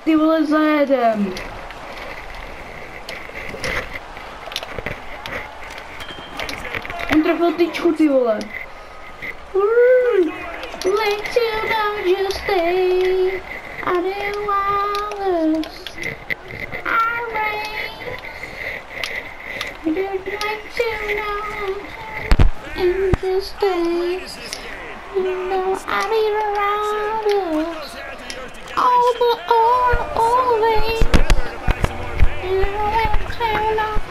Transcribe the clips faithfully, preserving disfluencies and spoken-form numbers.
ty vole zajedem. On trefil tyčku, ty vole. Late to know just stay. I didn't want this. I rain. You didn't like to know and just stay. You know I need around us. All but all, always. You know like to know.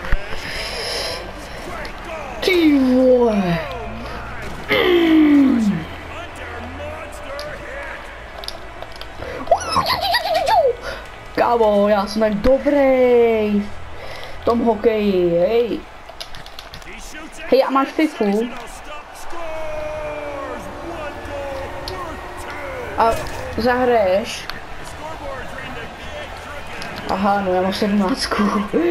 Ty vole. Kámo, já jsem tak dobrý v tom hokeji, hej. Hej, a máš fifu? A zahraješ? Aha, no já mám sedmnáctku.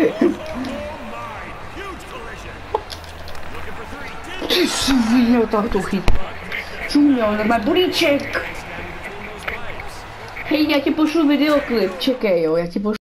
Ty jsi viděl tak to chyt. Co měl, normální bulíček. Hej, já ti pošlu videoklip, čekej jo, já ti pošlu.